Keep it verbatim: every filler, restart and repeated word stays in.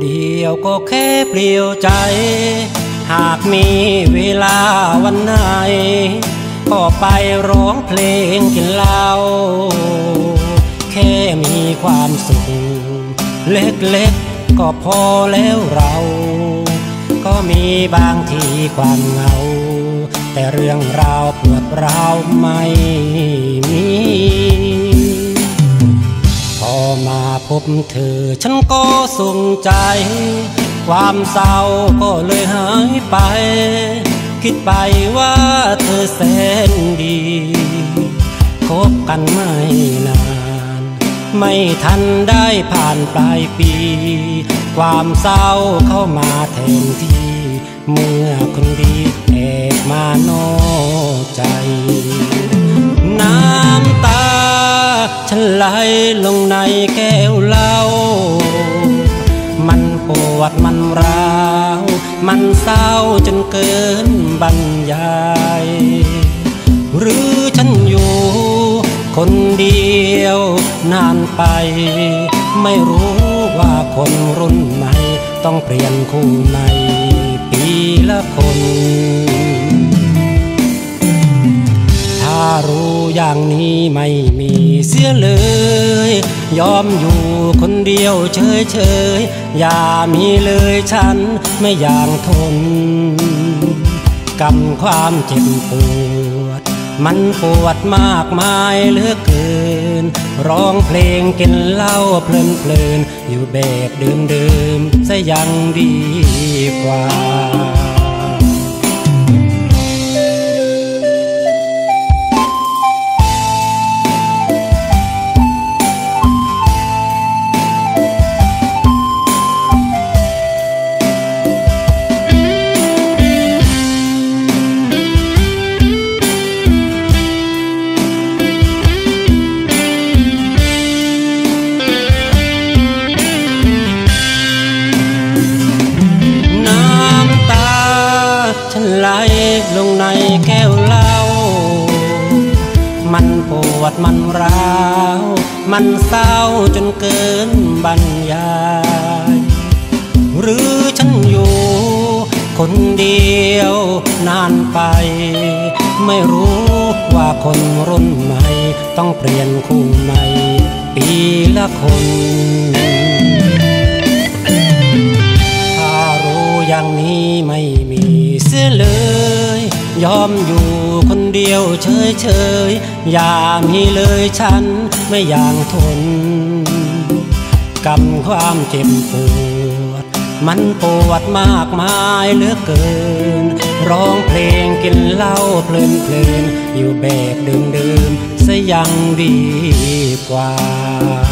เดียวก็แค่เปลี่ยวใจหากมีเวลาวันไหนก็ไปร้องเพลงกินเหล้าแค่มีความสุขเล็กๆก็พอแล้วเราก็มีบางทีความเหงาแต่เรื่องราวปวดร้าวไม่มีพอมาพบเธอฉันก็สุขใจความเศร้าก็เลยหายไปคิดไปว่าเธอแสนดีคบกันไม่นานไม่ทันได้ผ่านปลายปีความเศร้าเข้ามาแทนที่เมื่อคนดีแอบมานอกใจน้ำตาฉันไหลลงในแก้วเหล้ามันปวดมันร้าวมันเศร้าจนเกินบรรยายหรือฉันอยู่คนเดียวนานไปไม่รู้ว่าคนรุ่นใหม่ต้องเปลี่ยนคู่ในปีละคนถ้ารู้อย่างนี้ไม่มีเสียเลยยอมอยู่คนเดียวเฉยๆอย่ามีเลยฉันไม่อยากทนกับความเจ็บปวดมันปวดมากมายเหลือเกินร้องเพลงกินเหล้าเพลินๆอยู่แบบเดิมๆซะยังดีกว่าฉันไหลลงในแก้วเหล้ามันปวดมันร้าวมันเศร้าจนเกินบรรยายหรือฉันอยู่คนเดียวนานไปไม่รู้ว่าคนรุ่นใหม่ต้องเปลี่ยนคู่ใหม่ปีละคนถ้ารู้อย่างนี้ไม่มีเสียเลยยอมอยู่คนเดียวเฉยๆอย่ามีเลยฉันไม่อยากทนกับความเจ็บปวดมันปวดมากมายเหลือเกินร้องเพลงกินเหล้าเพลินๆอยู่แบบเดิมๆซะยังดีกว่า